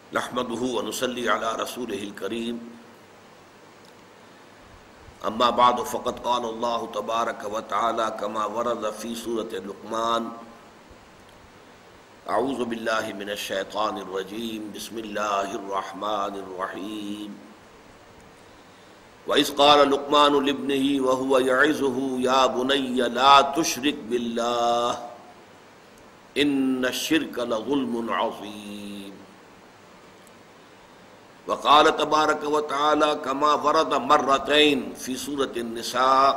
نحمده ونصلي على رسوله الكريم اما بعد فقد قال الله تبارك وتعالى كما ورد في سورة لقمان اعوذ بالله من الشيطان الرجيم بسم الله الرحمن الرحيم وإذ قال لقمان لابنه وهو يعظه يا بني لا تشرك بالله إن الشرك لظلم عظيم وقال تبارك وتعالى كما ورد مرتين في سورة النساء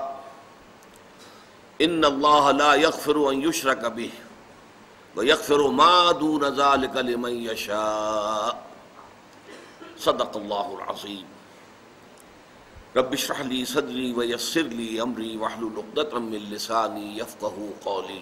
إن الله لا يغفر أن يشرك به ويغفر ما دون ذلك لمن يشاء صدق الله العظيم رب اشرح لي صدري ويسر لي أمري واحلل عقدة من لساني يفقهوا قولي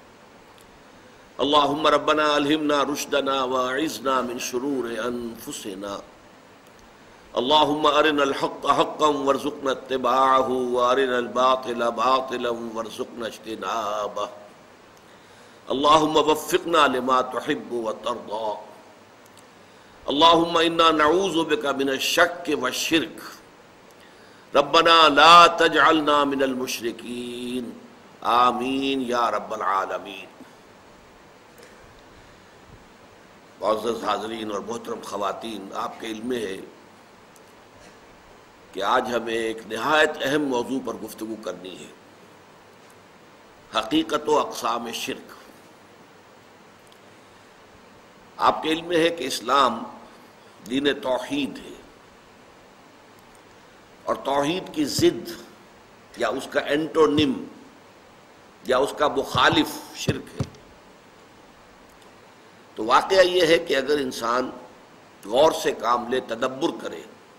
اللهم ربنا ألهمنا رشدنا وأعذنا من شرور أنفسنا اللهم أرنا الحق حقا وارزقنا اتباعه وأرنا الباطل باطلا وارزقنا اجتنابه اللهم وفقنا لما تحب وترضى اللهم إنا نعوذ بك من الشك والشرك ربنا لا تجعلنا من المشركين آمین یا رب العالمین۔ معزز حاضرین اور محترم خواتین، آپ کے علم میں ہے کہ آج ہمیں ایک نہایت اہم موضوع پر گفتگو کرنی ہے، حقیقت و اقسام شرک۔ آپ کے علم میں ہے کہ اسلام دین توحید ہے، اور توحید کی ضد یا اس کا اینٹونیم یا اس کا مخالف شرک ہے۔ تو واقعہ یہ ہے کہ اگر انسان غور سے کام لے، تدبر کرے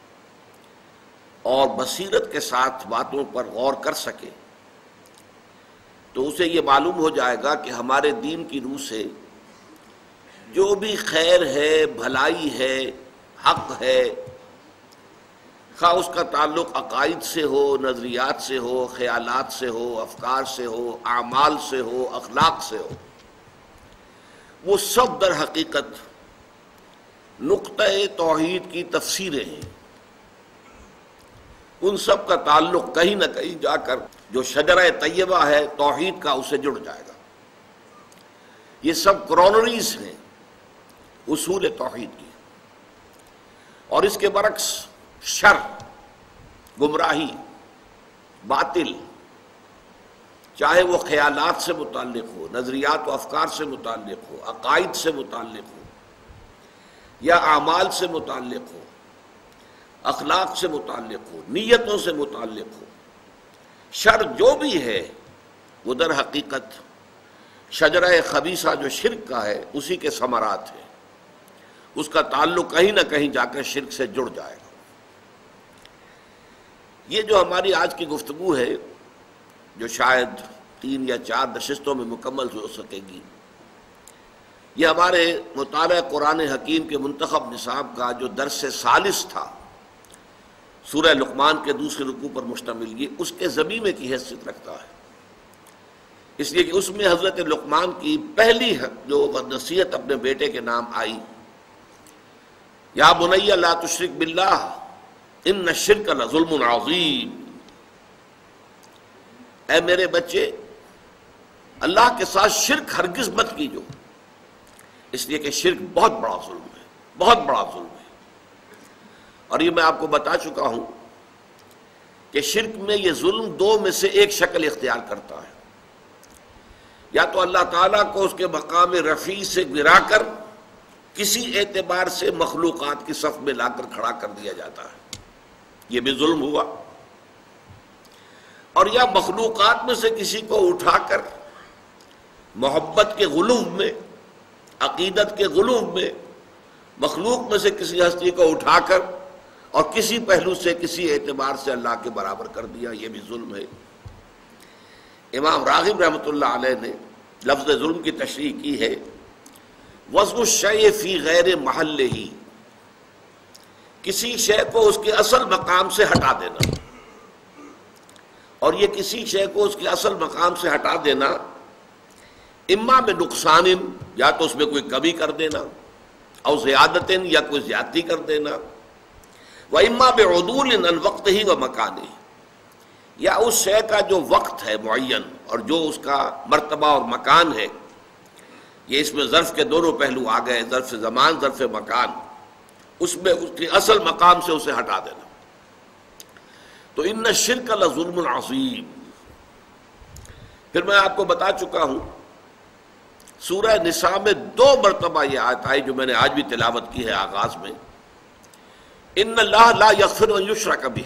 اور بصیرت کے ساتھ باتوں پر غور کر سکے، تو اسے یہ معلوم ہو جائے گا کہ ہمارے دین کی روح سے جو بھی خیر ہے، بھلائی ہے، حق ہے، خواہ اس کا تعلق عقائد سے ہو، نظریات سے ہو، خیالات سے ہو، افکار سے ہو، اعمال سے ہو، اخلاق سے ہو، وہ سب در حقیقت نقطہ توحید کی تفسیریں ہیں۔ ان سب کا تعلق کہیں نہ کہیں جا کر جو شجرہ طیبہ ہے توحید کا، اسے جڑ جائے گا۔ یہ سب کرونریز ہیں اصول توحید کی۔ اور اس کے برعکس شر، گمراہی، باطل، چاہے وہ خیالات سے متعلق ہو، نظریات و افکار سے متعلق ہو، عقائد سے متعلق ہو، یا اعمال سے متعلق ہو، اخلاق سے متعلق ہو، نیتوں سے متعلق ہو، شر جو بھی ہے وہ در حقیقت شجرہ خبیثہ جو شرک کا ہے اسی کے ثمرات ہیں۔ اس کا تعلق کہیں نہ کہیں جا کر شرک سے جڑ جائے گا۔ یہ جو ہماری آج کی گفتگو ہے، جو شاید 3 یا 4 نشستوں میں مکمل ہو سکے گی، یہ ہمارے مطالعہ قرآن حکیم کے منتخب نصاب کا جو درس ثالث تھا، سورہ لقمان کے دوسرے رکوع پر مشتمل، یہ اس کے ضمیمے کی حیثیت رکھتا ہے، اس لیے کہ اس میں حضرت لقمان کی پہلی جو نصیحت اپنے بیٹے کے نام آئی، یا بنی لا تشرک باللہ ان الشرک لظلم عظیم، اے میرے بچے اللہ کے ساتھ شرک ہرگز مت کیجو، اس لیے کہ شرک بہت بڑا ظلم ہے، بہت بڑا ظلم ہے۔ اور یہ میں آپ کو بتا چکا ہوں کہ شرک میں یہ ظلم 2 میں سے ایک شکل اختیار کرتا ہے، یا تو اللہ تعالیٰ کو اس کے مقام رفیع سے گرا کر کسی اعتبار سے مخلوقات کی صف میں لا کر کھڑا کر دیا جاتا ہے، یہ بھی ظلم ہوا، اور یا مخلوقات میں سے کسی کو اٹھا کر محبت کے غلو میں، عقیدت کے غلو میں، مخلوق میں سے کسی ہستی کو اٹھا کر اور کسی پہلو سے، کسی اعتبار سے اللہ کے برابر کر دیا، یہ بھی ظلم ہے۔ امام راغب رحمۃ اللہ علیہ نے لفظ ظلم کی تشریح کی ہے، وضع الشیء فی غیر محلہ، کسی شے کو اس کے اصل مقام سے ہٹا دینا، اور یہ کسی شے کو اس کے اصل مقام سے ہٹا دینا اما میں نقصان، یا تو اس میں کوئی کمی کر دینا، او زیادت یا کوئی زیادتی کر دینا، وَإِمَّا بِعُدُولٍ عَنْ وَقْتِهِ وَمَكَانِهِ، یا اس شے کا جو وقت ہے معین اور جو اس کا مرتبہ اور مکان ہے، یہ اس میں ظرف کے دونوں پہلو آ گئے، ظرف زمان ظرف مکان، اس میں اس کے اصل مقام سے اسے ہٹا دینا۔ تو ان الشرک لظلم عظیم۔ پھر میں آپ کو بتا چکا ہوں سورہ نساء میں 2 مرتبہ یہ آیت آئی جو میں نے آج بھی تلاوت کی ہے آغاز میں، ان اللہ لا یغفر ان یشرک بہ،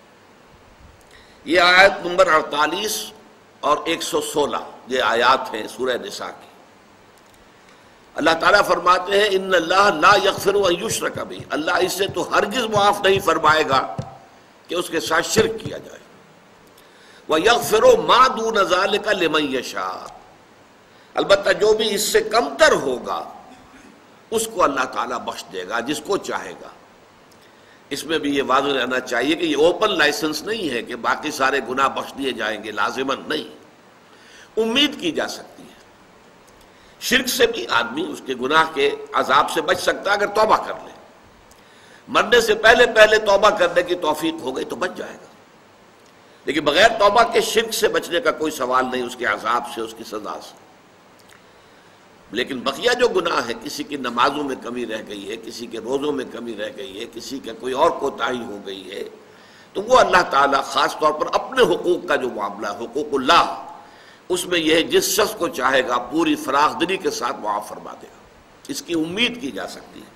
یہ آیت نمبر 48 اور 116 یہ آیات ہیں سورہ نساء کی۔ اللہ تعالیٰ فرماتے ہیں ان اللہ لا یغفر ان یشرک بہ، اللہ اس سے تو ہرگز معاف نہیں فرمائے گا کہ اس کے ساتھ شرک کیا جائے، وَيَغْفِرُ مَا دُونَ ذَلِكَ لِمَن يَشَاءُ، البتہ جو بھی اس سے کمتر ہوگا اس کو اللہ تعالیٰ بخش دے گا جس کو چاہے گا۔ اس میں بھی یہ واضح رہنا چاہیے کہ یہ اوپن لائسنس نہیں ہے کہ باقی سارے گناہ بخش دیے جائیں گے، لازماً نہیں، امید کی جا سکتی ہے۔ شرک سے بھی آدمی اس کے گناہ کے عذاب سے بچ سکتا ہے اگر توبہ کر لے، مرنے سے پہلے توبہ کرنے کی توفیق ہو گئی تو بچ جائے گا، لیکن بغیر توبہ کے شرک سے بچنے کا کوئی سوال نہیں، اس کے عذاب سے، اس کی سزا سے۔ لیکن بقیہ جو گناہ ہے، کسی کی نمازوں میں کمی رہ گئی ہے، کسی کے روزوں میں کمی رہ گئی ہے، کسی کا کوئی اور کوتاہی ہو گئی ہے، تو وہ اللہ تعالیٰ خاص طور پر اپنے حقوق کا جو معاملہ ہے، حقوق اللہ، اس میں یہ جس شخص کو چاہے گا پوری فراخ دلی کے ساتھ معاف فرما دے گا، اس کی امید کی جا سکتی ہے۔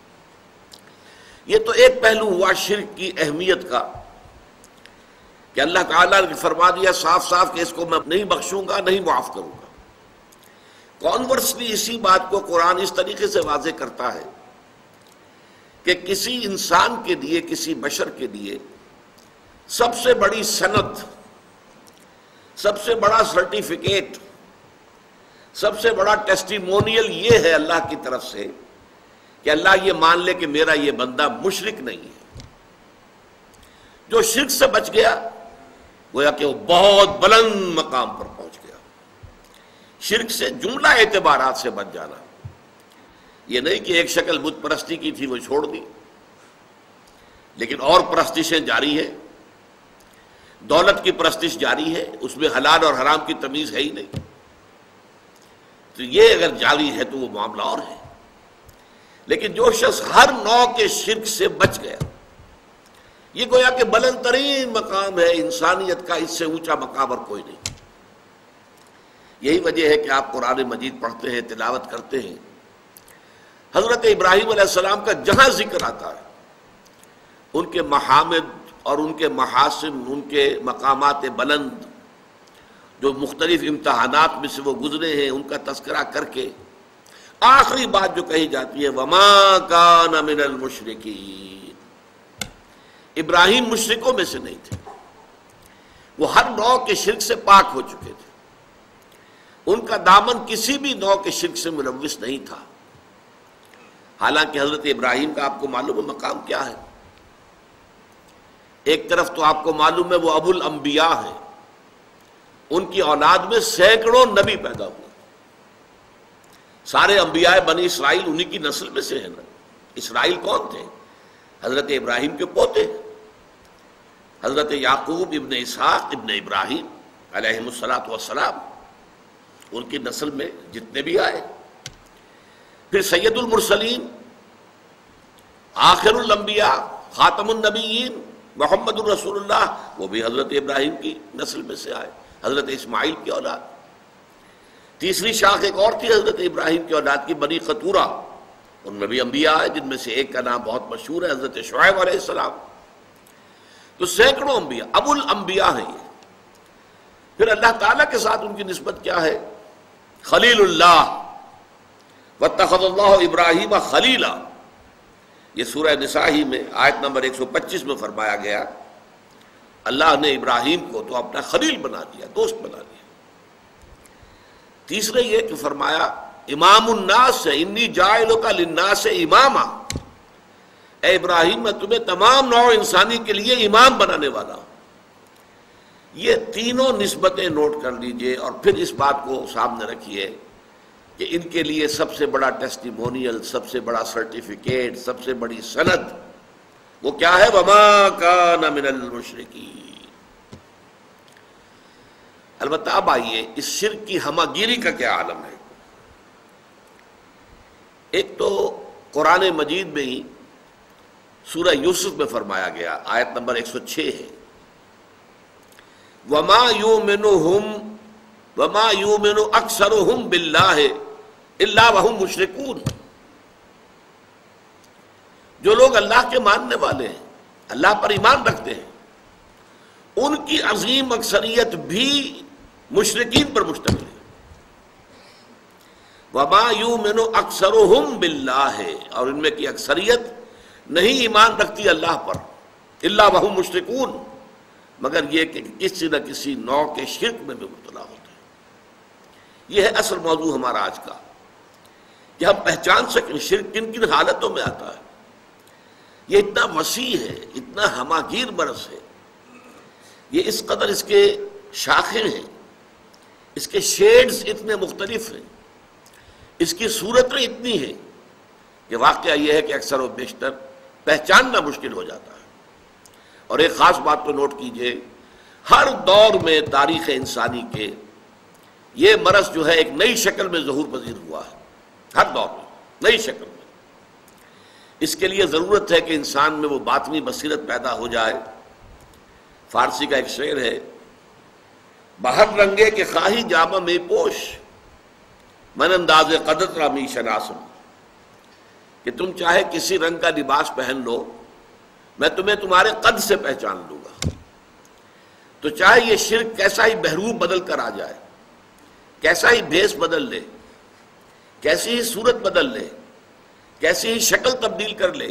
یہ تو ایک پہلو ہوا شرک کی اہمیت کا کہ اللہ تعالیٰ نے فرما دیا صاف صاف کہ اس کو میں نہیں بخشوں گا، نہیں معاف کروں گا۔ کانورسلی اسی بات کو قرآن اس طریقے سے واضح کرتا ہے کہ کسی انسان کے لیے، کسی بشر کے لیے سب سے بڑی سند، سب سے بڑا سرٹیفکیٹ، سب سے بڑا ٹیسٹیمونیل یہ ہے اللہ کی طرف سے کہ اللہ یہ مان لے کہ میرا یہ بندہ مشرک نہیں ہے۔ جو شرک سے بچ گیا گویا کہ وہ بہت بلند مقام پر پہنچ گیا۔ شرک سے جملہ اعتبارات سے بچ جانا، یہ نہیں کہ ایک شکل بت پرستی کی تھی وہ چھوڑ دی، لیکن اور پرستشیں جاری ہے، دولت کی پرستش جاری ہے، اس میں حلال اور حرام کی تمیز ہے ہی نہیں، تو یہ اگر جاری ہے تو وہ معاملہ اور ہے۔ لیکن جو شخص ہر نوع کے شرک سے بچ گیا، یہ گویا کہ بلند ترین مقام ہے، انسانیت کا اس سے اونچا مقام اور کوئی نہیں۔ یہی وجہ ہے کہ آپ قرآن مجید پڑھتے ہیں، تلاوت کرتے ہیں، حضرت ابراہیم علیہ السلام کا جہاں ذکر آتا ہے ان کے محامد اور ان کے محاسن، ان کے مقامات بلند جو مختلف امتحانات میں سے وہ گزرے ہیں، ان کا تذکرہ کر کے آخری بات جو کہی جاتی ہے وَمَا كَانَ مِنَ الْمُشْرِكِينَ، ابراہیم مشرکوں میں سے نہیں تھے، وہ ہر نوع کے شرک سے پاک ہو چکے تھے، ان کا دامن کسی بھی نوع کے شرک سے ملوث نہیں تھا۔ حالانکہ حضرت ابراہیم کا آپ کو معلوم ہے مقام کیا ہے، ایک طرف تو آپ کو معلوم ہے وہ ابو الانبیاء ہیں، ان کی اولاد میں سینکڑوں نبی پیدا ہوئے، سارے انبیاء بنی اسرائیل انہی کی نسل میں سے ہیں نا۔ اسرائیل کون تھے؟ حضرت ابراہیم کے پوتے، حضرت یعقوب ابن اسحاق ابن ابراہیم علیہم السلام، ان کی نسل میں جتنے بھی آئے۔ پھر سید المرسلین، آخر الانبیاء، خاتم النبیین محمد الرسول اللہ، وہ بھی حضرت ابراہیم کی نسل میں سے آئے، حضرت اسماعیل کی اولاد۔ تیسری شاخ ایک اور تھی حضرت ابراہیم کی اولاد کی، بنی قطورہ، ان میں بھی انبیاء آئے، جن میں سے ایک کا نام بہت مشہور ہے حضرت شعیب علیہ السلام۔ تو سینکڑوں انبیاء، ابو الانبیاء ہیں یہ۔ پھر اللہ تعالیٰ کے ساتھ ان کی نسبت کیا ہے؟ خلیل اللہ، واتخذ اللہ ابراہیم خلیلا، یہ سورہ نساء ہی میں آیت نمبر 125 میں فرمایا گیا، اللہ نے ابراہیم کو تو اپنا خلیل بنا دیا، دوست بنا دیا۔ تیسرے یہ کہ فرمایا امام الناس، انی جاعلک للناس اماما، اے ابراہیم میں تمہیں تمام نوع انسانی کے لیے امام بنانے والا ہوں۔ یہ تینوں نسبتیں نوٹ کر لیجئے اور پھر اس بات کو سامنے رکھیے کہ ان کے لیے سب سے بڑا ٹیسٹیمونیل، سب سے بڑا سرٹیفکیٹ، سب سے بڑی سند وہ کیا ہے؟ وما کان من المشرکین۔ البتہ اب آئیے اس شرک کی ہمہ گیری کا کیا عالم ہے۔ ایک تو قرآن مجید میں ہی سورہ یوسف میں فرمایا گیا، آیت نمبر 106 ہے، وما یؤمن اکثرهم باللہ الا وهم مشرکون۔ جو لوگ اللہ کے ماننے والے ہیں، اللہ پر ایمان رکھتے ہیں، ان کی عظیم اکثریت بھی مشرکین پر مشتمل ہے۔ وما یؤمن اکثرهم باللہ، اور ان میں کی اکثریت نہیں ایمان رکھتی اللہ پر، الا وهم مشرکون، مگر یہ کہ کسی نہ کسی نوع کے شرک میں بھی مبتلا ہوتے ہیں۔ یہ ہے اصل موضوع ہمارا آج کا، کہ ہم پہچان سکیں شرک کن کن حالتوں میں آتا ہے۔ یہ اتنا وسیع ہے، اتنا ہمہ گیر مرض ہے، یہ اس قدر اس کے شاخیں ہیں، اس کے شیڈز اتنے مختلف ہیں، اس کی صورتیں اتنی ہیں کہ واقعہ یہ ہے کہ اکثر و بیشتر پہچاننا مشکل ہو جاتا ہے۔ اور ایک خاص بات تو نوٹ کیجئے، ہر دور میں تاریخ انسانی کے یہ مرض جو ہے ایک نئی شکل میں ظہور پذیر ہوا ہے، ہر دور میں نئی شکل میں۔ اس کے لیے ضرورت ہے کہ انسان میں وہ باطنی بصیرت پیدا ہو جائے۔ فارسی کا ایک شعر ہے، بہر رنگے کے خواہی جامہ میں پوش، من انداز قدر را می شناسم، کہ تم چاہے کسی رنگ کا لباس پہن لو، میں تمہیں تمہارے قد سے پہچان لوں گا۔ تو چاہے یہ شرک کیسا ہی بہروپ بدل کر آ جائے، کیسا ہی بھیس بدل لے، کیسی ہی صورت بدل لے، کیسی ہی شکل تبدیل کر لے،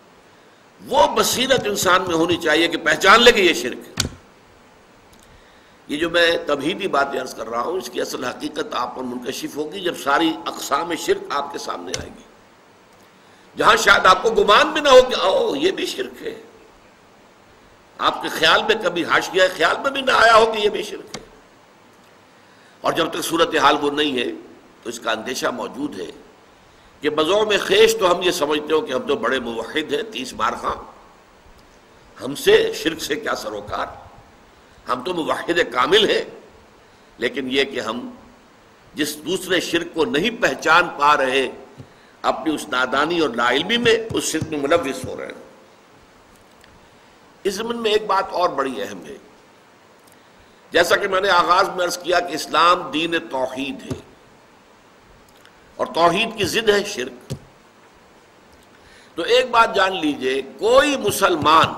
وہ بصیرت انسان میں ہونی چاہیے کہ پہچان لے کہ یہ شرک ہے۔ یہ جو میں تمہیدی باتیں عرض کر رہا ہوں، اس کی اصل حقیقت آپ پر منکشف ہوگی جب ساری اقسام شرک آپ کے سامنے آئے گی، جہاں شاید آپ کو گمان بھی نہ ہو کہ او یہ بھی شرک ہے، آپ کے خیال میں کبھی حاشیہ خیال میں بھی نہ آیا ہو کہ یہ بھی شرک ہے۔ اور جب تک صورتحال وہ نہیں ہے تو اس کا اندیشہ موجود ہے کہ بذوق میں خیش تو ہم یہ سمجھتے ہو کہ ہم تو بڑے موحد ہیں، 30 بار خاں، ہم سے شرک سے کیا سروکار، ہم تو موحد کامل ہیں، لیکن یہ کہ ہم جس دوسرے شرک کو نہیں پہچان پا رہے، اپنی اس نادانی اور لا علمی میں اس شرک میں ملوث ہو رہے ہیں۔ اس ضمن میں ایک بات اور بڑی اہم ہے، جیسا کہ میں نے آغاز میں عرض کیا کہ اسلام دین توحید ہے، اور توحید کی ضد ہے شرک۔ تو ایک بات جان لیجئے، کوئی مسلمان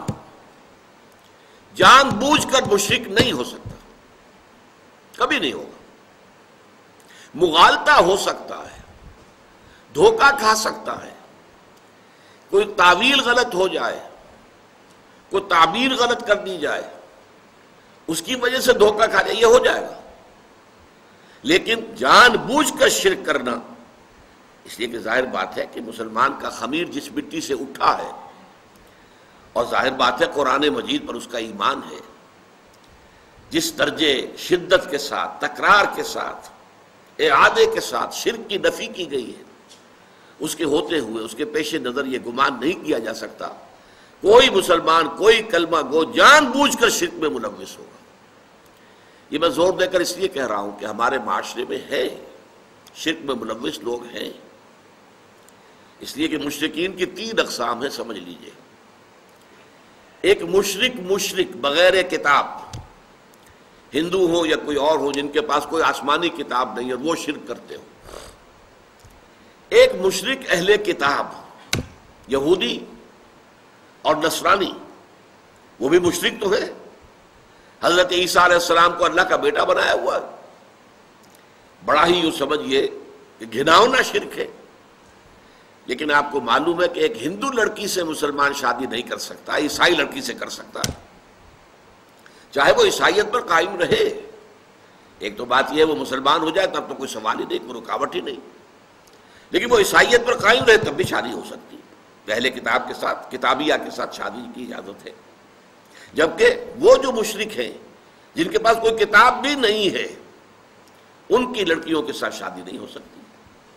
جان بوجھ کر مشرک نہیں ہو سکتا، کبھی نہیں ہوگا۔ مغالطہ ہو سکتا ہے، دھوکہ کھا سکتا ہے، کوئی تعویل غلط ہو جائے، کوئی تعبیر غلط کر دی جائے، اس کی وجہ سے دھوکہ کھا جائے، یہ ہو جائے گا۔ لیکن جان بوجھ کر شرک کرنا، اس لیے کہ ظاہر بات ہے کہ مسلمان کا خمیر جس مٹی سے اٹھا ہے، اور ظاہر بات ہے قرآن مجید پر اس کا ایمان ہے، جس درجے شدت کے ساتھ، تکرار کے ساتھ، اعادے کے ساتھ شرک کی نفی کی گئی ہے، اس کے ہوتے ہوئے اس کے پیش نظر یہ گمان نہیں کیا جا سکتا کوئی مسلمان، کوئی کلمہ گو جان بوجھ کر شرک میں ملوث ہوگا۔ یہ میں زور دے کر اس لیے کہہ رہا ہوں کہ ہمارے معاشرے میں ہے، شرک میں ملوث لوگ ہیں، اس لیے کہ مشرکین کی 3 اقسام ہیں، سمجھ لیجئے۔ ایک مشرک بغیر کتاب، ہندو ہو یا کوئی اور ہو جن کے پاس کوئی آسمانی کتاب نہیں ہے، وہ شرک کرتے ہو۔ ایک مشرک اہل کتاب، یہودی اور نصرانی، وہ بھی مشرک تو ہے، حضرت عیسیٰ علیہ السلام کو اللہ کا بیٹا بنایا ہوا ہے، بڑا ہی یوں سمجھئے کہ گھناؤنا شرک ہے۔ لیکن آپ کو معلوم ہے کہ ایک ہندو لڑکی سے مسلمان شادی نہیں کر سکتا، عیسائی لڑکی سے کر سکتا ہے، چاہے وہ عیسائیت پر قائم رہے۔ ایک تو بات یہ ہے وہ مسلمان ہو جائے تب تو کوئی سوال ہی نہیں، کوئی رکاوٹ ہی نہیں، لیکن وہ عیسائیت پر قائم رہے تب بھی شادی ہو سکتی ہے، پہلے کتاب کے ساتھ، کتابیہ کے ساتھ شادی کی اجازت ہے۔ جبکہ وہ جو مشرک ہیں جن کے پاس کوئی کتاب بھی نہیں ہے، ان کی لڑکیوں کے ساتھ شادی نہیں ہو سکتی۔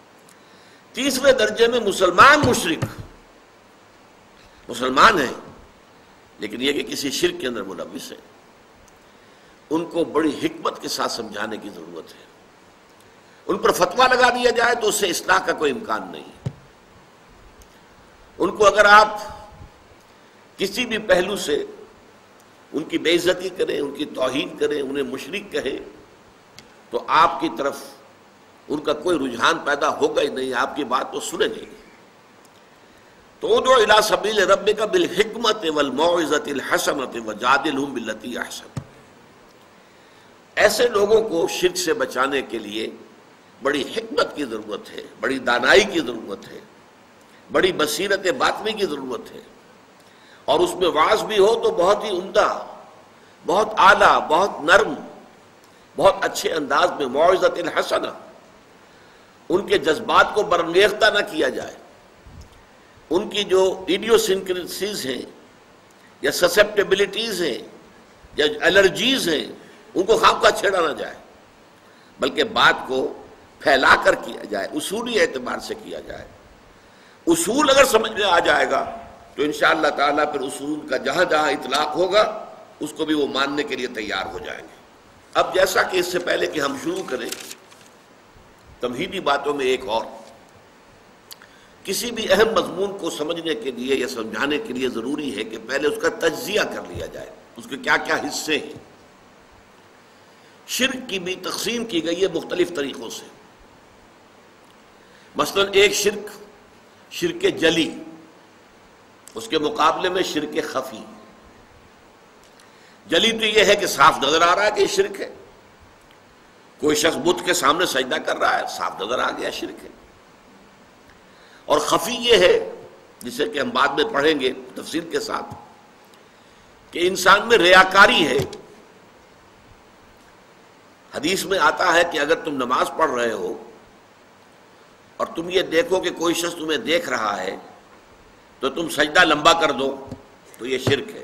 تیسرے درجے میں مسلمان مشرک، مسلمان ہیں لیکن یہ کہ کسی شرک کے اندر ملوث ہے، ان کو بڑی حکمت کے ساتھ سمجھانے کی ضرورت ہے۔ ان پر فتویٰ لگا دیا جائے تو اس سے اصلاح کا کوئی امکان نہیں۔ ان کو اگر آپ کسی بھی پہلو سے ان کی بے عزتی کریں، ان کی توہین کریں، انہیں مشرک کہیں، تو آپ کی طرف ان کا کوئی رجحان پیدا ہوگا ہی نہیں، آپ کی بات تو سنیں گے۔ تو ادعو الی سبیل ربک بالحکمت والموعظۃ الحسنۃ وجادلھم باللتی احسن۔ ایسے لوگوں کو شرک سے بچانے کے لیے بڑی حکمت کی ضرورت ہے، بڑی دانائی کی ضرورت ہے، بڑی بصیرت باطنی کی ضرورت ہے، اور اس میں وعظ بھی ہو تو بہت ہی عمدہ، بہت اعلیٰ، بہت نرم، بہت اچھے انداز میں، موعظۃ الحسنہ۔ ان کے جذبات کو برانگیختہ نہ کیا جائے، ان کی جو ایڈیوسنکریسیز ہیں یا سسیپٹیبلٹیز ہیں یا الرجیز ہیں ان کو خام خواہ چھیڑا نہ جائے، بلکہ بات کو پھیلا کر کیا جائے، اصولی اعتبار سے کیا جائے۔ اصول اگر سمجھ میں آ جائے گا تو انشاءاللہ تعالیٰ پھر اصول کا جہاں جہاں اطلاق ہوگا اس کو بھی وہ ماننے کے لیے تیار ہو جائیں گے۔ اب جیسا کہ اس سے پہلے کہ ہم شروع کریں تمہیدی باتوں میں ایک اور، کسی بھی اہم مضمون کو سمجھنے کے لیے یا سمجھانے کے لیے ضروری ہے کہ پہلے اس کا تجزیہ کر لیا جائے، اس کے کیا کیا حصے ہیں۔ شرک کی بھی تقسیم کی گئی ہے مختلف طریقوں سے۔ مثلا ایک شرک جلی، اس کے مقابلے میں شرک خفی۔ جلی تو یہ ہے کہ صاف نظر آ رہا ہے کہ یہ شرک ہے، کوئی شخص بت کے سامنے سجدہ کر رہا ہے، صاف نظر آ گیا شرک ہے۔ اور خفی یہ ہے جسے کہ ہم بعد میں پڑھیں گے تفصیل کے ساتھ، کہ انسان میں ریاکاری ہے۔ حدیث میں آتا ہے کہ اگر تم نماز پڑھ رہے ہو اور تم یہ دیکھو کہ کوئی شخص تمہیں دیکھ رہا ہے تو تم سجدہ لمبا کر دو تو یہ شرک ہے۔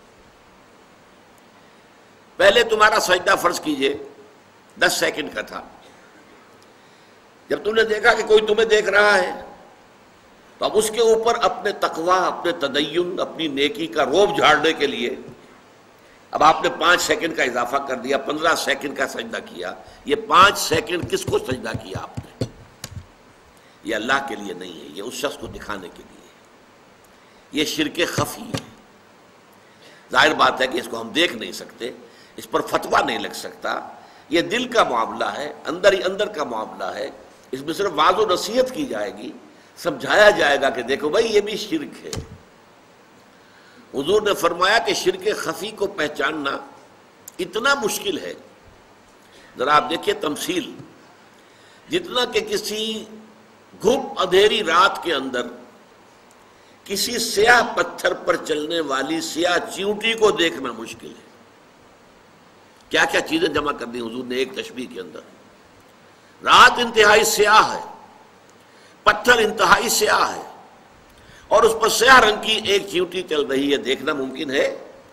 پہلے تمہارا سجدہ فرض کیجئے 10 سیکنڈ کا تھا، جب تم نے دیکھا کہ کوئی تمہیں دیکھ رہا ہے تو اب اس کے اوپر اپنے تقویٰ، اپنے تدین، اپنی نیکی کا روب جھاڑنے کے لیے اب آپ نے 5 سیکنڈ کا اضافہ کر دیا، 15 سیکنڈ کا سجدہ کیا۔ یہ 5 سیکنڈ کس کو سجدہ کیا آپ نے؟ یہ اللہ کے لیے نہیں ہے، یہ اس شخص کو دکھانے کے لیے ہے۔ یہ شرک خفی ہے۔ ظاہر بات ہے کہ اس کو ہم دیکھ نہیں سکتے، اس پر فتویٰ نہیں لگ سکتا، یہ دل کا معاملہ ہے، اندر ہی اندر کا معاملہ ہے۔ اس میں صرف واضح و نصیحت کی جائے گی، سمجھایا جائے گا کہ دیکھو بھائی یہ بھی شرک ہے۔ حضور نے فرمایا کہ شرک خفی کو پہچاننا اتنا مشکل ہے، ذرا آپ دیکھیے تمثیل، جتنا کہ کسی گھپ اندھیری رات کے اندر کسی سیاہ پتھر پر چلنے والی سیاہ چیونٹی کو دیکھنا مشکل ہے۔ کیا کیا چیزیں جمع کر دی حضور نے ایک تشبیہ کے اندر۔ رات انتہائی سیاہ ہے، پتھر انتہائی سیاہ ہے، اور اس پر سیاہ رنگ کی ایک چیونٹی چل رہی ہے، دیکھنا ممکن ہے؟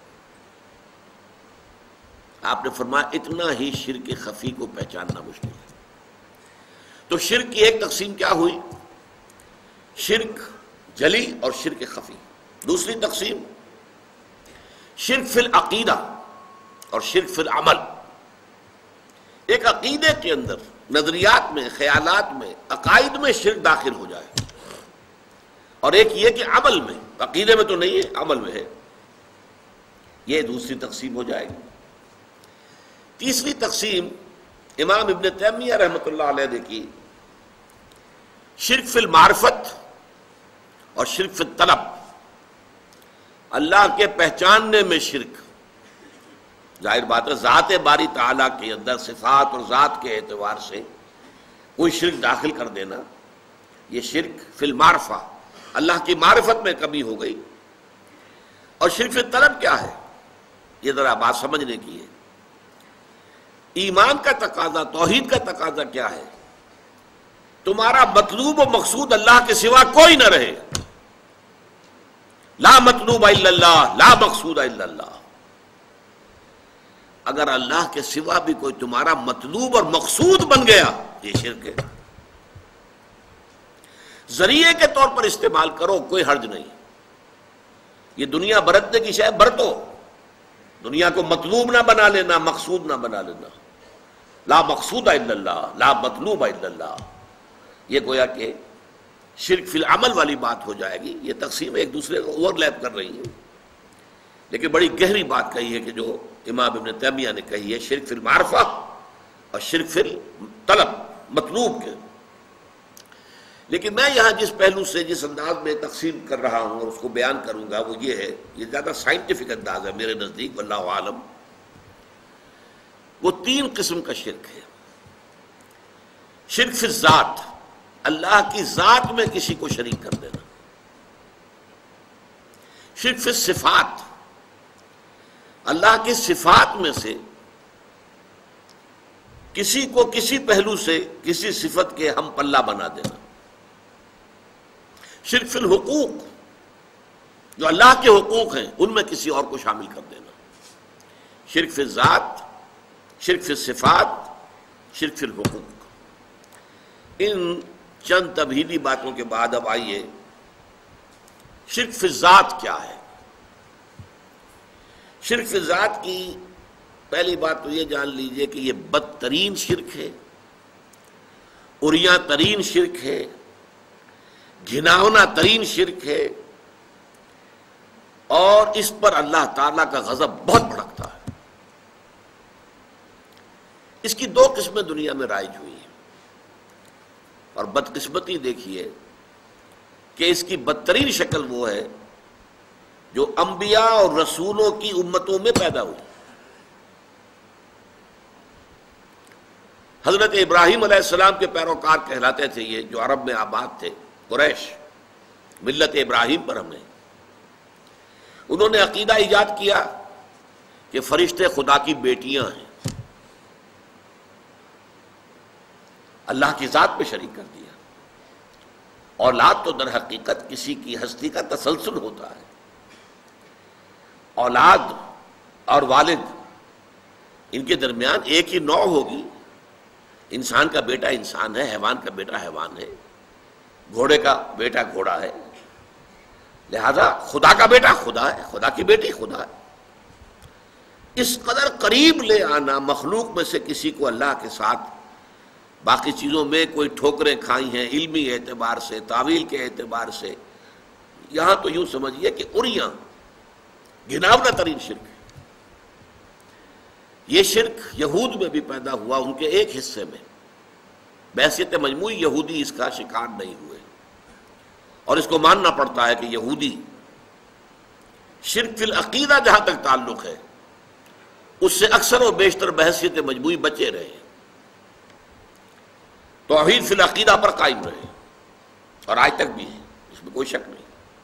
آپ نے فرمایا اتنا ہی شرک خفی کو پہچاننا مشکل ہے۔ تو شرک کی ایک تقسیم کیا ہوئی؟ شرک جلی اور شرک خفی۔ دوسری تقسیم شرک فی العقیدہ اور شرک فی العمل۔ ایک عقیدے کے اندر، نظریات میں، خیالات میں، عقائد میں شرک داخل ہو جائے، اور ایک یہ کہ عمل میں، عقیدے میں تو نہیں ہے، عمل میں ہے، یہ دوسری تقسیم ہو جائے گی۔ تیسری تقسیم امام ابن تیمیہ رحمۃ اللہ علیہ نے کی، شرک فی المعرفت اور شرک فی الطلب۔ اللہ کے پہچاننے میں شرک، ظاہر بات ہے ذات باری تعالیٰ کے اندر صفات اور ذات کے اعتبار سے کوئی شرک داخل کر دینا، یہ شرک فی المعرفہ، اللہ کی معرفت میں کمی ہو گئی۔ اور شرک فی الطلب کیا ہے؟ یہ ذرا بات سمجھنے کی ہے۔ ایمان کا تقاضا، توحید کا تقاضا کیا ہے؟ تمہارا مطلوب و مقصود اللہ کے سوا کوئی نہ رہے۔ لا مطلوب الا اللہ، لا مقصود الا اللہ۔ اگر اللہ کے سوا بھی کوئی تمہارا مطلوب اور مقصود بن گیا، یہ شرک ہے۔ ذریعے کے طور پر استعمال کرو، کوئی حرج نہیں. یہ دنیا برتنے کی شے برتو، دنیا کو مطلوب نہ بنا لینا، مقصود نہ بنا لینا. لا مقصود الا اللہ، لا مطلوب الا اللہ. یہ گویا کہ شرک فی العمل والی بات ہو جائے گی. یہ تقسیم ایک دوسرے کو اوور لیپ کر رہی ہیں، لیکن بڑی گہری بات کہی ہے کہ جو امام ابن تیمیہ نے کہی ہے، شرک فی المعرفہ اور شرک فی الطلب، مطلوب کے. لیکن میں یہاں جس پہلو سے، جس انداز میں تقسیم کر رہا ہوں اور اس کو بیان کروں گا، وہ یہ ہے، یہ زیادہ سائنٹیفک انداز ہے میرے نزدیک، واللہ عالم. وہ 3 قسم کا شرک ہے. شرک فی الذات، اللہ کی ذات میں کسی کو شریک کر دینا. شرک فی الصفات، اللہ کی صفات میں سے کسی کو کسی پہلو سے کسی صفت کے ہم پلہ بنا دینا. شرک فی الحقوق، جو اللہ کے حقوق ہیں ان میں کسی اور کو شامل کر دینا. شرک فی الذات، شرک فی الصفات، شرک فی الحقوق. ان چند تمہیدی باتوں کے بعد اب آئیے شرک فی الذات کیا ہے. شرک فی الذات کی پہلی بات تو یہ جان لیجئے کہ یہ بدترین شرک ہے، عریاں ترین شرک ہے، گھناؤنا ترین شرک ہے، اور اس پر اللہ تعالیٰ کا غضب بہت بھڑکتا ہے. اس کی 2 قسمیں دنیا میں رائج ہوئی ہیں، اور بدقسمتی دیکھیے کہ اس کی بدترین شکل وہ ہے جو انبیاء اور رسولوں کی امتوں میں پیدا ہوئی. حضرت ابراہیم علیہ السلام کے پیروکار کہلاتے تھے یہ، جو عرب میں آباد تھے، قریش، ملت ابراہیم پر ہم نے. انہوں نے عقیدہ ایجاد کیا کہ فرشتے خدا کی بیٹیاں ہیں، اللہ کی ذات میں شریک کر دیا. اولاد تو در حقیقت کسی کی ہستی کا تسلسل ہوتا ہے. اولاد اور والد، ان کے درمیان ایک ہی نوع ہوگی. انسان کا بیٹا انسان ہے، حیوان کا بیٹا حیوان ہے، گھوڑے کا بیٹا گھوڑا ہے. لہذا خدا کا بیٹا خدا ہے، خدا کی بیٹی خدا ہے. اس قدر قریب لے آنا مخلوق میں سے کسی کو اللہ کے ساتھ، باقی چیزوں میں کوئی ٹھوکریں کھائی ہیں علمی اعتبار سے، تعویل کے اعتبار سے. یہاں تو یوں سمجھیے کہ عریاں گھناؤنا ترین شرک ہے. یہ شرک یہود میں بھی پیدا ہوا، ان کے ایک حصے میں. بحیثیت مجموعی یہودی اس کا شکار نہیں ہوئے، اور اس کو ماننا پڑتا ہے کہ یہودی شرک فی العقیدہ جہاں تک تعلق ہے اس سے اکثر و بیشتر بحیثیت مجموعی بچے رہے، توحید فی العقیدہ پر قائم رہے، اور آج تک بھی ہے، اس میں کوئی شک نہیں.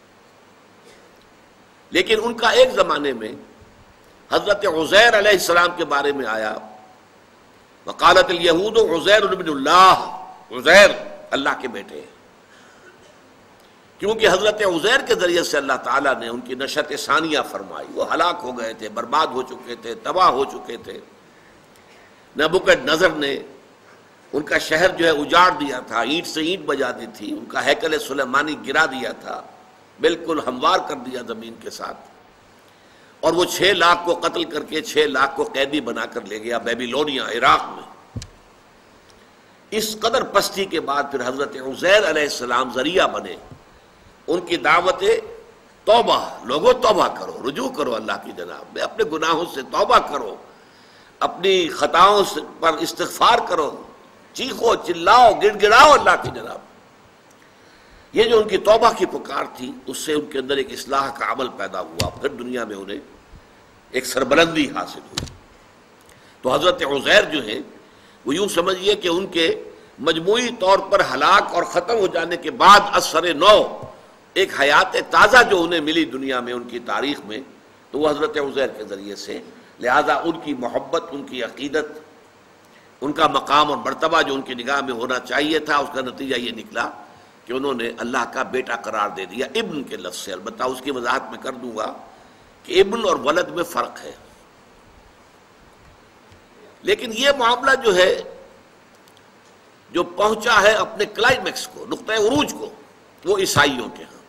لیکن ان کا ایک زمانے میں حضرت عزیر علیہ السلام کے بارے میں آیا، وقالت الیہود عزیر ابن اللہ، عزیر اللہ کے بیٹے ہیں. کیونکہ حضرت عزیر کے ذریعے سے اللہ تعالیٰ نے ان کی نشأت ثانیہ فرمائی. وہ ہلاک ہو گئے تھے، برباد ہو چکے تھے، تباہ ہو چکے تھے. نبوکدنضر نے ان کا شہر جو ہے اجاڑ دیا تھا، اینٹ سے اینٹ بجا دی تھی، ان کا ہیکل سلیمانی گرا دیا تھا، بالکل ہموار کر دیا زمین کے ساتھ. اور وہ 6 لاکھ کو قتل کر کے 6 لاکھ کو قیدی بنا کر لے گیا بیبیلونیا، عراق میں. اس قدر پستی کے بعد پھر حضرت عزیر علیہ السلام ذریعہ بنے. ان کی دعوت توبہ، لوگوں توبہ کرو، رجوع کرو اللہ کی جناب میں، اپنے گناہوں سے توبہ کرو، اپنی خطاؤں پر استغفار کرو، چیخو چلاؤ گڑ گڑاؤ اللہ کی جناب. یہ جو ان کی توبہ کی پکار تھی، اس سے ان کے اندر ایک اصلاح کا عمل پیدا ہوا. پھر دنیا میں انہیں ایک سربلندی حاصل ہوئی. تو حضرت عزیر جو ہیں وہ یوں سمجھیے کہ ان کے مجموعی طور پر ہلاک اور ختم ہو جانے کے بعد اثر نو ایک حیات تازہ جو انہیں ملی دنیا میں، ان کی تاریخ میں، تو وہ حضرت عزیر کے ذریعے سے. لہذا ان کی محبت، ان کی عقیدت، ان کا مقام اور مرتبہ جو ان کی نگاہ میں ہونا چاہیے تھا، اس کا نتیجہ یہ نکلا کہ انہوں نے اللہ کا بیٹا قرار دے دیا ابن کے لفظ سے. البتہ اس کی وضاحت میں کر دوں گا کہ ابن اور ولد میں فرق ہے. لیکن یہ معاملہ جو ہے، جو پہنچا ہے اپنے کلائمیکس کو، نقطۂ عروج کو، وہ عیسائیوں کے ہاں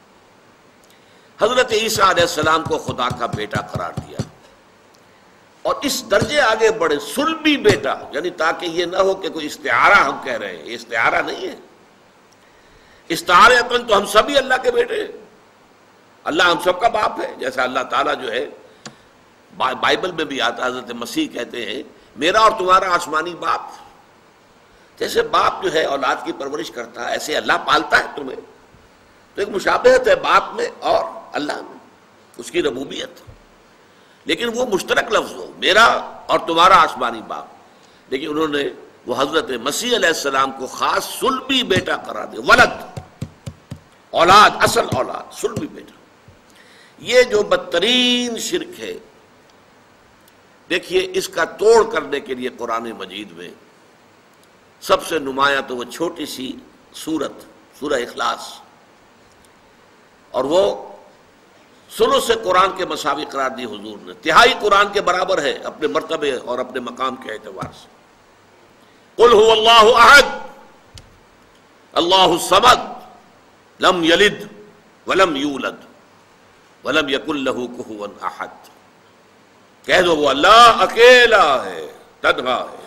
حضرت عیسیٰ علیہ السلام کو خدا کا بیٹا قرار دیا، اور اس درجے آگے بڑھے صلبی بیٹا، یعنی تاکہ یہ نہ ہو کہ کوئی استعارہ ہم کہہ رہے ہیں، یہ استعارہ نہیں ہے، استعارہ تو ہم سبھی اللہ کے بیٹے ہیں، اللہ ہم سب کا باپ ہے، جیسا اللہ تعالیٰ جو ہے بائبل میں بھی آتا، حضرت مسیح کہتے ہیں میرا اور تمہارا آسمانی باپ، جیسے باپ جو ہے اولاد کی پرورش کرتا ہے ایسے اللہ پالتا ہے تمہیں، تو ایک مشابہت ہے باپ میں اور اللہ میں، اس کی ربوبیت، لیکن وہ مشترک لفظ ہو میرا اور تمہارا آسمانی باپ، لیکن انہوں نے وہ حضرت مسیح علیہ السلام کو خاص صلبی بیٹا قرار دیا، ولد، اولاد، اصل اولاد، صلبی بیٹا۔ یہ جو بدترین شرک ہے، دیکھیے اس کا توڑ کرنے کے لیے قرآن مجید میں سب سے نمایاں تو وہ چھوٹی سی سورت، سورہ اخلاص، اور وہ ثلث قرآن کے مساوی قرار دی حضور نے، تہائی قرآن کے برابر ہے اپنے مرتبے اور اپنے مقام کے اعتبار سے۔ قل هو اللہ احد اللہ الصمد لم یلد ولم یولد ولم یکن لہ کفوا احد، کہہ دو وہ اللہ اکیلا ہے، تنہا ہے،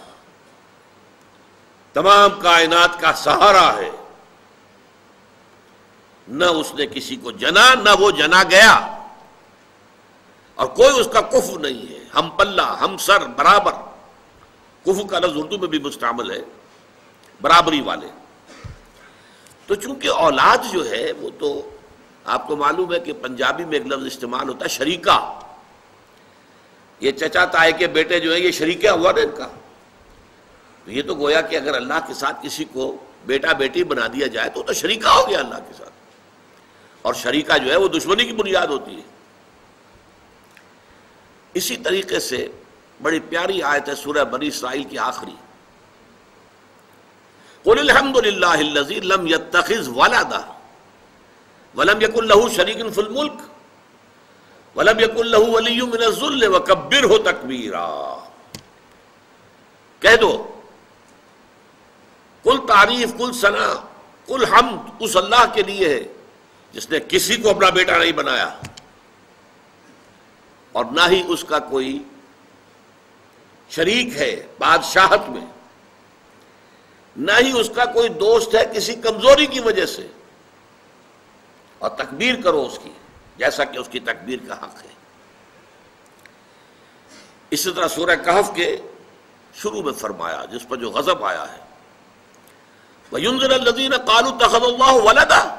تمام کائنات کا سہارا ہے، نہ اس نے کسی کو جنا نہ وہ جنا گیا، اور کوئی اس کا کفو نہیں ہے، ہم پلہ، ہم سر، برابر۔ کفو کا لفظ اردو میں بھی مستعمل ہے، برابری والے۔ تو چونکہ اولاد جو ہے وہ تو آپ کو معلوم ہے کہ پنجابی میں ایک لفظ استعمال ہوتا ہے شریکہ، یہ چچا تائی کے بیٹے جو ہیں یہ شریکہ ہوا نا ان کا، تو یہ تو گویا کہ اگر اللہ کے ساتھ کسی کو بیٹا بیٹی بنا دیا جائے تو شریکہ ہو گیا اللہ کے ساتھ، اور شریکہ جو ہے وہ دشمنی کی بنیاد ہوتی ہے۔ اسی طریقے سے بڑی پیاری آیت ہے سورہ بنی اسرائیل کی آخری، قل الحمد للہ الذی لم یتخذ ولدا ولم یکن لہ شریک فی الملک ولم یکن لہ ولی من الذل وکبرہ تکبیرا۔ کہہ دو، کل تعریف، کل ثنا، کل حمد اس اللہ کے لیے ہے جس نے کسی کو اپنا بیٹا نہیں بنایا، اور نہ ہی اس کا کوئی شریک ہے بادشاہت میں، نہ ہی اس کا کوئی دوست ہے کسی کمزوری کی وجہ سے، اور تکبیر کرو اس کی جیسا کہ اس کی تکبیر کا حق ہے۔ اسی طرح سورہ کہف کے شروع میں فرمایا جس پر جو غضب آیا ہے، وَيُنذِرَ الَّذِينَ قَالُوا اتَّخَذَ اللَّهُ وَلَدًا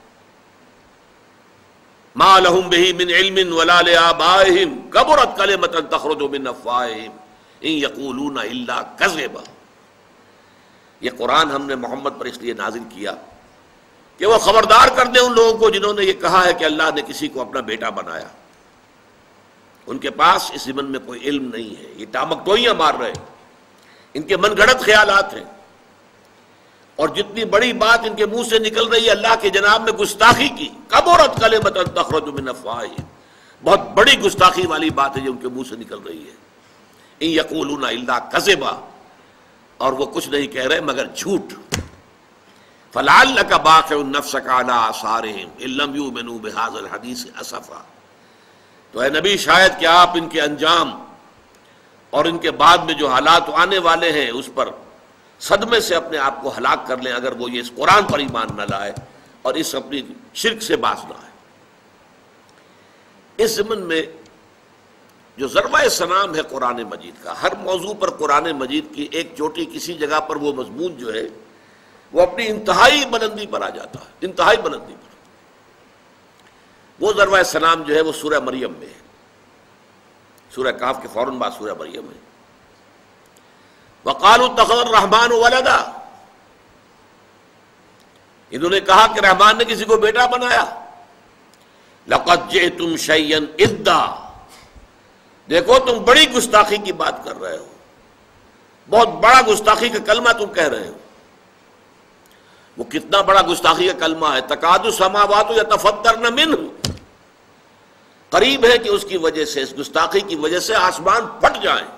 مَا لَهُم بِهِ مِنْ عِلْمٍ وَلَا لِآبَائِهِمْ كَبُرَتْ كَلِمَةً تَخْرُجُ مِنْ أَفْوَاهِهِمْ إِنْ يَقُولُونَ إِلَّا كَذِبًا۔ یہ قرآن ہم نے محمد پر اس لیے نازل کیا کہ وہ خبردار کر دیں ان لوگوں کو جنہوں نے یہ کہا ہے کہ اللہ نے کسی کو اپنا بیٹا بنایا، ان کے پاس اس ضمن میں کوئی علم نہیں ہے، یہ ٹامک ٹوئیاں مار رہے ہیں، ان کے من گھڑت خیالات ہیں، اور جتنی بڑی بات ان کے منہ سے نکل رہی ہے اللہ کے جناب میں گستاخی کی، کبرت کلمۃ تخرج من افواہہم، بہت بڑی گستاخی والی بات ہے جو ان کے منہ سے نکل رہی ہے، ان یقولون الا کذبا، اور وہ کچھ نہیں کہہ رہے مگر جھوٹ۔ فلعلک باخع نفسک علی آثارہم ان لم یؤمنوا بہذا الحدیث اسفا۔ تو اے نبی شاید کہ آپ ان کے انجام اور ان کے بعد میں جو حالات آنے والے ہیں اس پر صدمے سے اپنے آپ کو ہلاک کر لیں اگر وہ یہ اس قرآن پر ایمان نہ لائے اور اس اپنی شرک سے باز نہ آئے۔ اس ضمن میں جو ضربہ سلام ہے قرآن مجید کا، ہر موضوع پر قرآن مجید کی ایک چوٹی کسی جگہ پر وہ مضمون جو ہے وہ اپنی انتہائی بلندی پر آ جاتا ہے، انتہائی بلندی پر۔ وہ ضربہ سلام جو ہے وہ سورہ مریم میں ہے، سورہ کہف کے فوراً بعد سورہ مریم ہے۔ وَقَالُوا اتَّخَذَ الرَّحْمَنُ وَلَدًا، انہوں نے کہا کہ رحمان نے کسی کو بیٹا بنایا۔ لَقَدْ جِئْتُمْ شَيْئًا إِدًّا، دیکھو تم بڑی گستاخی کی بات کر رہے ہو، بہت بڑا گستاخی کا کلمہ تم کہہ رہے ہو۔ وہ کتنا بڑا گستاخی کا کلمہ ہے، تَكَادُ السَّمَاوَاتُ يَتَفَطَّرْنَ مِنْهُ، قریب ہے کہ اس کی وجہ سے، اس گستاخی کی وجہ سے آسمان پھٹ جائیں،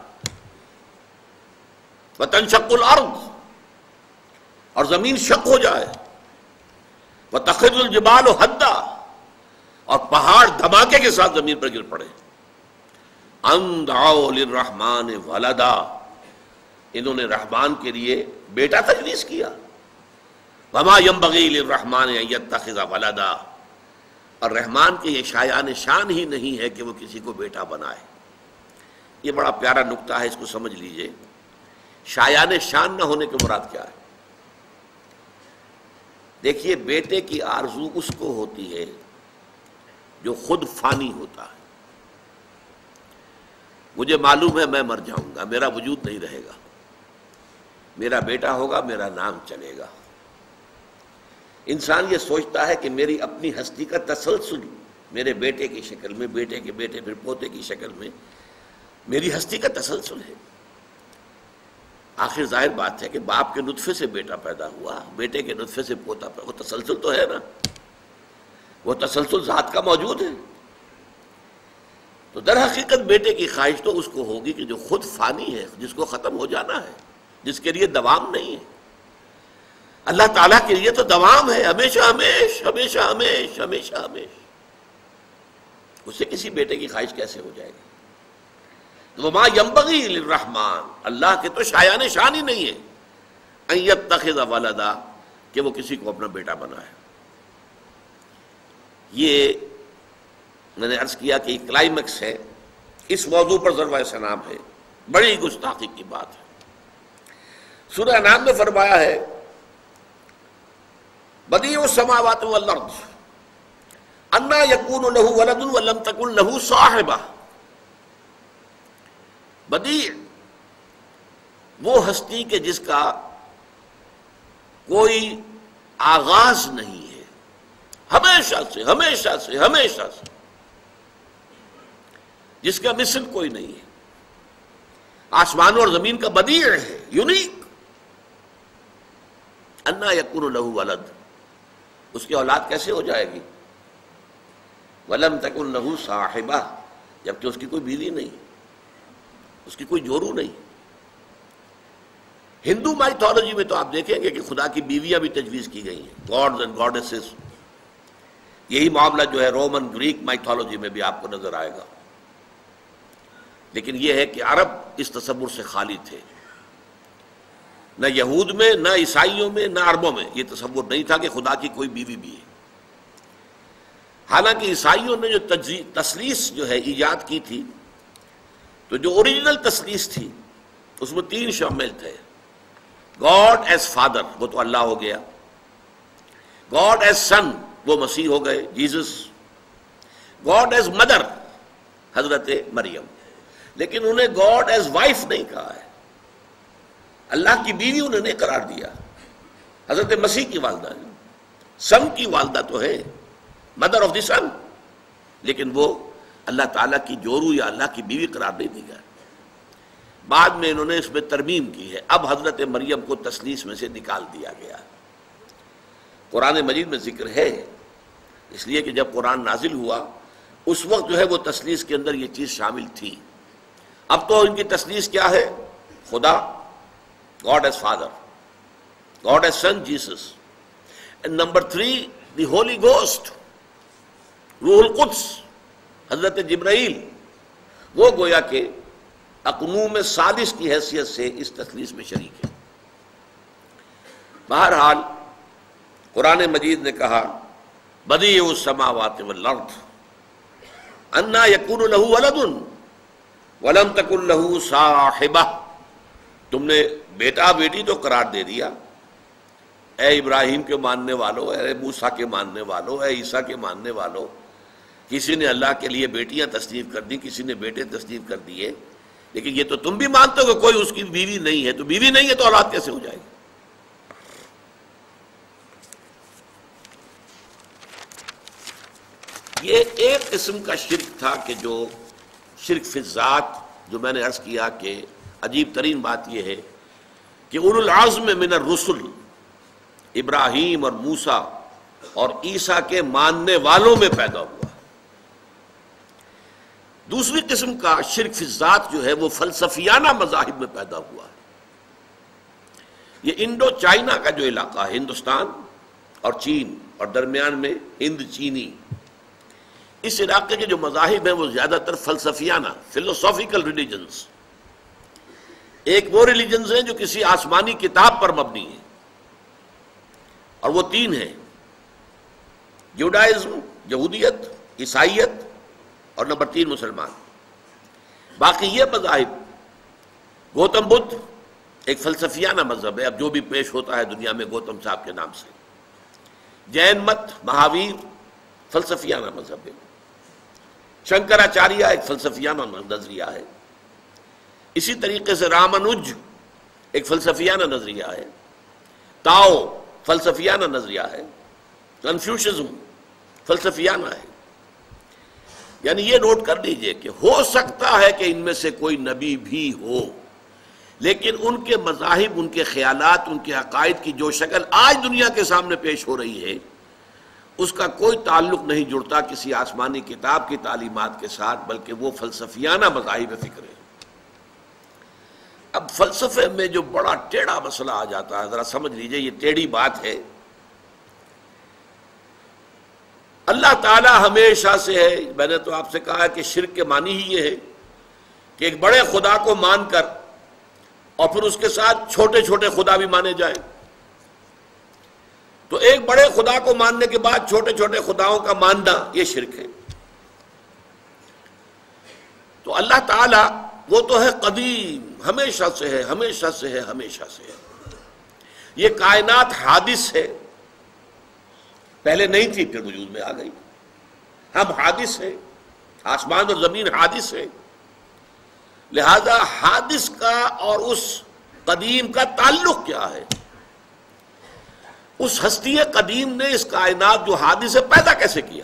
وَتَنشَقُّ الْأَرْضُ، اور زمین شق ہو جائے۔ وَتَخِرُّ الْجِبَالُ حَدًّا، اور پہاڑ دھماکے کے ساتھ زمین پر گر پڑے. أَن دَعَوْا لِلرَّحْمَٰنِ وَلَدًا، انہوں نے رحمان کے لیے بیٹا تجویز کیا. وَمَا يَنبَغِي لِلرَّحْمَٰنِ أَن يَتَّخِذَ وَلَدًا، اور رحمان کے یہ شایان شان ہی نہیں ہے کہ وہ کسی کو بیٹا بنائے. یہ بڑا پیارا نکتہ ہے، اس کو سمجھ لیجئے. شایان شان نہ ہونے کے مراد کیا ہے؟ دیکھیے، بیٹے کی آرزو اس کو ہوتی ہے جو خود فانی ہوتا ہے. مجھے معلوم ہے میں مر جاؤں گا، میرا وجود نہیں رہے گا، میرا بیٹا ہوگا، میرا نام چلے گا. انسان یہ سوچتا ہے کہ میری اپنی ہستی کا تسلسل میرے بیٹے کی شکل میں، بیٹے کے بیٹے پھر پوتے کی شکل میں میری ہستی کا تسلسل ہے. آخر ظاہر بات ہے کہ باپ کے نطفے سے بیٹا پیدا ہوا، بیٹے کے نطفے سے پوتا پیدا، وہ تسلسل تو ہے نا، وہ تسلسل ذات کا موجود ہے. تو در حقیقت بیٹے کی خواہش تو اس کو ہوگی کہ جو خود فانی ہے، جس کو ختم ہو جانا ہے، جس کے لیے دوام نہیں ہے. اللہ تعالیٰ کے لیے تو دوام ہے، ہمیشہ ہمیش، ہمیشہ ہمیش، ہمیشہ ہمیش. اس سے کسی بیٹے کی خواہش کیسے ہو جائے گی؟ وَمَا يَنبَغِي لِلرَّحْمَٰنِ، اللہ کے تو شایان شان ہی نہیں ہے أَن يَتَّخِذَ وَلَدًا، کہ وہ کسی کو اپنا بیٹا بنائے. یہ میں نے عرض کیا کہ یہ کلائمیکس ہے، اس موضوع پر ضربہ سنام ہے، بڑی گستاخی کی بات ہے. سورہ انعام میں فرمایا ہے بدیع السماوات والارض انا یکون لہ ولد ولم تکن لہ صاحبہ. بدیع وہ ہستی کہ جس کا کوئی آغاز نہیں ہے، ہمیشہ سے ہمیشہ سے ہمیشہ سے، جس کا مثل کوئی نہیں ہے. آسمانوں اور زمین کا بدیع ہے، یونیک. انا یکون لہ ولد، اس کی اولاد کیسے ہو جائے گی؟ ولم تکن لہ صاحبہ، جبکہ اس کی کوئی بیوی نہیں، اس کی کوئی جورو نہیں. ہندو مائتھولوجی میں تو آپ دیکھیں گے کہ خدا کی بیویاں بھی تجویز کی گئی ہیں، گاڈز اینڈ گاڈیسز. یہی معاملہ جو ہے رومن گریک مائتھولوجی میں بھی آپ کو نظر آئے گا. لیکن یہ ہے کہ عرب اس تصور سے خالی تھے. نہ یہود میں، نہ عیسائیوں میں، نہ عربوں میں یہ تصور نہیں تھا کہ خدا کی کوئی بیوی بھی ہے. حالانکہ عیسائیوں نے جو تثلیث جو ہے ایجاد کی تھی، تو جو اوریجنل تثلیث تھی اس میں 3 شامل تھے. گاڈ ایز فادر، وہ تو اللہ ہو گیا. گاڈ ایز سن، وہ مسیح ہو گئے، جیزس. گاڈ ایز مدر، حضرت مریم. لیکن انہیں گاڈ ایز وائف نہیں کہا ہے. اللہ کی بیوی انہوں نے قرار دیا. حضرت مسیح کی والدہ، سن کی والدہ تو ہے، مدر آف دی سن، لیکن وہ اللہ تعالیٰ کی جورو یا اللہ کی بیوی قرار نہیں دی گیا. بعد میں انہوں نے اس میں ترمیم کی ہے. اب حضرت مریم کو تثلیث میں سے نکال دیا گیا. قرآن مجید میں ذکر ہے، اس لیے کہ جب قرآن نازل ہوا اس وقت جو ہے وہ تثلیث کے اندر یہ چیز شامل تھی. اب تو ان کی تثلیث کیا ہے؟ خدا، God as Father, God as Son, Jesus. And number 3, the Holy Ghost, روح القدس، حضرت جبرائیل. وہ گویا کہ اقنوم ثالث کی حیثیت سے اس تثلیث میں شریک ہے. بہرحال قرآن مجید نے کہا بدیع السماوات والارض انا یکون لہ ولد ولم تکن لہ صاحبہ. تم نے بیٹا بیٹی تو قرار دے دیا. اے ابراہیم کے ماننے والوں، اے موسیٰ کے ماننے والوں، اے عیسیٰ کے ماننے والوں، کسی نے اللہ کے لیے بیٹیاں تصنیف کر دی، کسی نے بیٹے تصنیف کر دیے. لیکن یہ تو تم بھی مانتے ہو کہ کوئی اس کی بیوی نہیں ہے. تو بیوی نہیں ہے تو اولاد کیسے ہو جائے گی؟ یہ ایک قسم کا شرک تھا کہ جو شرک فی الذات، جو میں نے عرض کیا کہ عجیب ترین بات یہ ہے کہ اولو العزم من الرسل ابراہیم اور موسیٰ اور عیسیٰ کے ماننے والوں میں پیدا ہوا. دوسری قسم کا شرک فی الذات جو ہے وہ فلسفیانہ مذاہب میں پیدا ہوا ہے. یہ انڈو چائنا کا جو علاقہ ہے، ہندوستان اور چین، اور درمیان میں ہند چینی. اس علاقے کے جو مذاہب ہیں وہ زیادہ تر فلسفیانہ، فلوسافیکل ریلیجنز. ایک وہ ریلیجنز ہیں جو کسی آسمانی کتاب پر مبنی ہیں، اور وہ 3 ہیں: جوڈائزم، یہودیت، عیسائیت، اور نمبر 3 مسلمان. باقی یہ مذاہب، گوتم بدھ ایک فلسفیانہ مذہب ہے، اب جو بھی پیش ہوتا ہے دنیا میں گوتم صاحب کے نام سے. جین مت، مہاویر فلسفیانہ مذہب ہے. شنکراچاریہ ایک فلسفیانہ نظریہ ہے. اسی طریقے سے رامانج ایک فلسفیانہ نظریہ ہے. تاؤ فلسفیانہ نظریہ ہے. کنفیوشزم فلسفیانہ ہے. یعنی یہ نوٹ کر لیجئے کہ ہو سکتا ہے کہ ان میں سے کوئی نبی بھی ہو، لیکن ان کے مذاہب، ان کے خیالات، ان کے عقائد کی جو شکل آج دنیا کے سامنے پیش ہو رہی ہے، اس کا کوئی تعلق نہیں جڑتا کسی آسمانی کتاب کی تعلیمات کے ساتھ، بلکہ وہ فلسفیانہ مذاہب فکر ہے. اب فلسفے میں جو بڑا ٹیڑھا مسئلہ آ جاتا ہے، ذرا سمجھ لیجئے، یہ ٹیڑھی بات ہے. اللہ تعالیٰ ہمیشہ سے ہے، میں نے تو آپ سے کہا کہ شرک کے معنی ہی یہ ہے کہ ایک بڑے خدا کو مان کر اور پھر اس کے ساتھ چھوٹے چھوٹے خدا بھی مانے جائیں. تو ایک بڑے خدا کو ماننے کے بعد چھوٹے چھوٹے خداؤں کا ماننا، یہ شرک ہے. تو اللہ تعالیٰ وہ تو ہے قدیم، ہمیشہ سے ہے، ہمیشہ سے ہے، ہمیشہ سے ہے. یہ کائنات حادث ہے، پہلے نہیں تھی، پھر وجود میں آ گئی. ہم حادث ہیں، آسمان اور زمین حادث ہے. لہذا حادث کا اور اس قدیم کا تعلق کیا ہے؟ اس ہستی قدیم نے اس کائنات جو حادث ہے پیدا کیسے کیا؟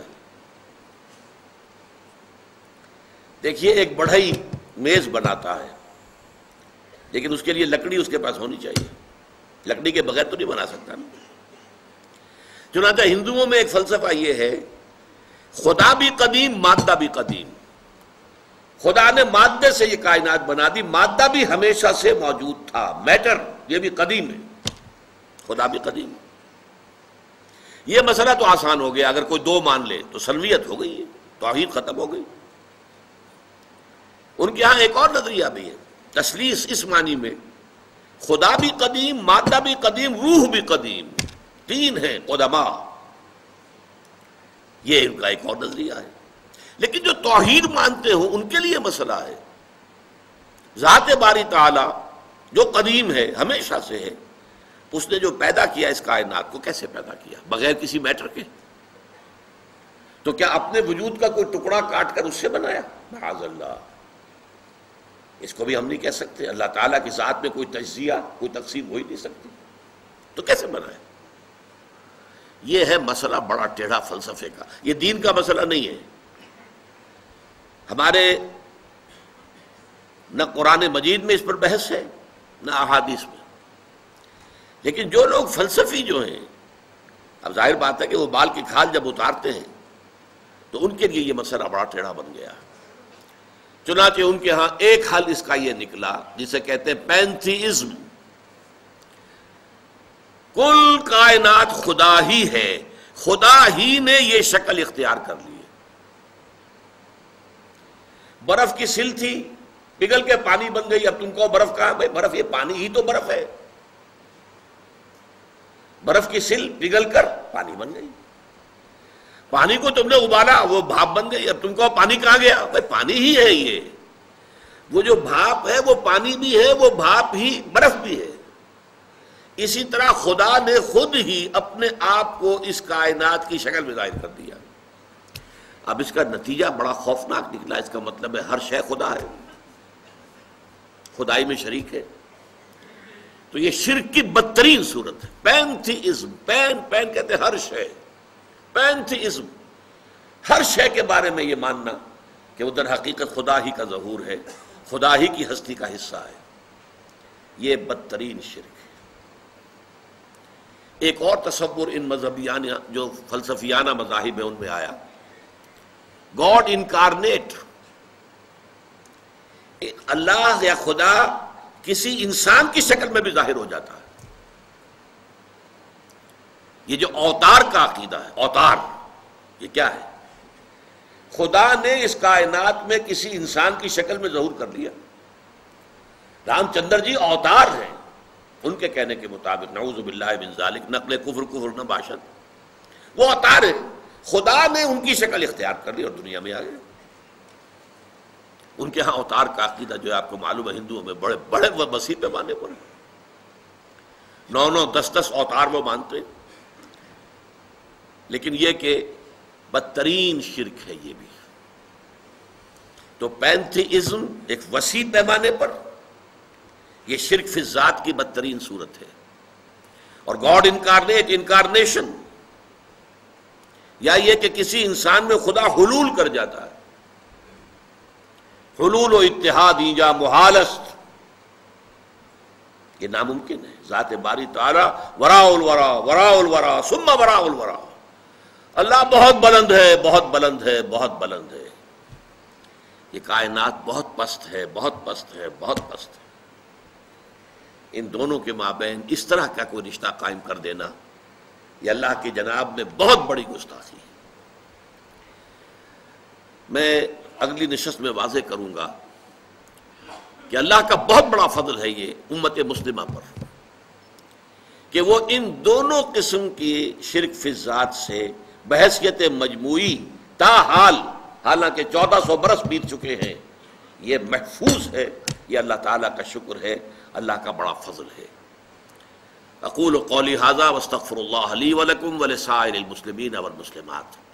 دیکھیے، ایک بڑھئی میز بناتا ہے، لیکن اس کے لیے لکڑی اس کے پاس ہونی چاہیے. لکڑی کے بغیر تو نہیں بنا سکتا نا. چنانچہ ہندوؤں میں ایک فلسفہ یہ ہے، خدا بھی قدیم، مادہ بھی قدیم. خدا نے مادے سے یہ کائنات بنا دی، مادہ بھی ہمیشہ سے موجود تھا، میٹر یہ بھی قدیم ہے، خدا بھی قدیم. یہ مسئلہ تو آسان ہو گیا، اگر کوئی 2 مان لے تو سلویت ہو گئی ہے، توحید ختم ہو گئی. ان کے ہاں ایک اور نظریہ بھی ہے، تثلیث، اس معنی میں خدا بھی قدیم، مادہ بھی قدیم، روح بھی قدیم، 3 ہیں قدماء. یہ ان کا ایک اور نظریہ ہے. لیکن جو توحید مانتے ہوں ان کے لیے مسئلہ ہے، ذات باری تعالی جو قدیم ہے، ہمیشہ سے ہے، اس نے جو پیدا کیا اس کائنات کو، کیسے پیدا کیا؟ بغیر کسی میٹر کے. تو کیا اپنے وجود کا کوئی ٹکڑا کاٹ کر اس سے بنایا؟ معاذ اللہ، اس کو بھی ہم نہیں کہہ سکتے. اللہ تعالیٰ کی ذات میں کوئی تجزیہ، کوئی تقسیم ہو ہی نہیں سکتی. تو کیسے بنایا؟ یہ ہے مسئلہ بڑا ٹیڑھا فلسفے کا. یہ دین کا مسئلہ نہیں ہے. ہمارے نہ قرآن مجید میں اس پر بحث ہے، نہ احادیث میں. لیکن جو لوگ فلسفی جو ہیں، اب ظاہر بات ہے کہ وہ بال کی کھال جب اتارتے ہیں تو ان کے لیے یہ مسئلہ بڑا ٹیڑھا بن گیا. چنانچہ ان کے ہاں ایک حل اس کا یہ نکلا جسے کہتے ہیں پینتھیزم. کل کائنات خدا ہی ہے، خدا ہی نے یہ شکل اختیار کر لی ہے. برف کی سل تھی، پگھل کے پانی بن گئی. اب تم کو برف کہاں؟ بھائی برف، یہ پانی ہی تو برف ہے. برف کی سل پگھل کر پانی بن گئی. پانی کو تم نے ابالا، وہ بھاپ بن گئی. اب تم کو پانی کہاں گیا؟ بھائی پانی ہی ہے. یہ وہ جو بھاپ ہے وہ پانی بھی ہے، وہ بھاپ ہی برف بھی ہے. اسی طرح خدا نے خود ہی اپنے آپ کو اس کائنات کی شکل میں ظاہر کر دیا. اب اس کا نتیجہ بڑا خوفناک نکلا. اس کا مطلب ہے ہر شے خدا ہے، خدائی میں شریک ہے. تو یہ شرک کی بدترین صورت ہے، پینتھیزم. پین کہتے ہیں ہر شے. پینتھیزم، ہر شے کے بارے میں یہ ماننا کہ وہ در حقیقت خدا ہی کا ظہور ہے، خدا ہی کی ہستی کا حصہ ہے. یہ بدترین شرک ہے. ایک اور تصور ان مذہبیان جو فلسفیانہ مذاہب ہیں ان میں آیا، گاڈ انکارنیٹ. اللہ یا خدا کسی انسان کی شکل میں بھی ظاہر ہو جاتا ہے. یہ جو اوتار کا عقیدہ ہے، اوتار یہ کیا ہے؟ خدا نے اس کائنات میں کسی انسان کی شکل میں ظہور کر لیا۔ رام چندر جی اوتار ہیں ان کے کہنے کے مطابق، نعوذ باللہ من ذالک، نقل کفر نہ باشد، وہ اوتار ہے، خدا نے ان کی شکل اختیار کر لی اور دنیا میں آ گئے۔ ان کے ہاں اوتار کا عقیدہ جو ہے آپ کو معلوم ہے ہندوؤں میں بڑے بڑے وسیع پیمانے پر 9 10 اوتار وہ مانتے ہیں، لیکن یہ کہ بدترین شرک ہے یہ بھی۔ تو پینتھیزم ایک وسیع پیمانے پر یہ شرک فی الذات کی بدترین صورت ہے، اور گاڈ انکارنیٹ، انکارنیشن، یا یہ کہ کسی انسان میں خدا حلول کر جاتا ہے، حلول و اتحاد ایجا محالست، یہ ناممکن ہے۔ ذات باری تعالی وراء الورا، وراء الورا ثم وراء الورا، اللہ بہت بلند ہے، بہت بلند ہے، بہت بلند ہے۔ یہ کائنات بہت پست ہے، بہت پست ہے، بہت پست ہے۔ ان دونوں کے مابین اس طرح کا کوئی رشتہ قائم کر دینا یہ اللہ کی جناب میں بہت بڑی گستاخی ہے۔ میں اگلی نشست میں واضح کروں گا کہ اللہ کا بہت بڑا فضل ہے یہ امت مسلمہ پر، کہ وہ ان دونوں قسم کی شرک فی الذات سے بحیثیت مجموعی تاحال، حالانکہ 1400 برس بیت چکے ہیں، یہ محفوظ ہے۔ یہ اللہ تعالیٰ کا شکر ہے، اللہ کا بڑا فضل ہے۔ اقول قولی ھذا واستغفر اللہ لی ولکم ولسائر المسلمین والمسلمات۔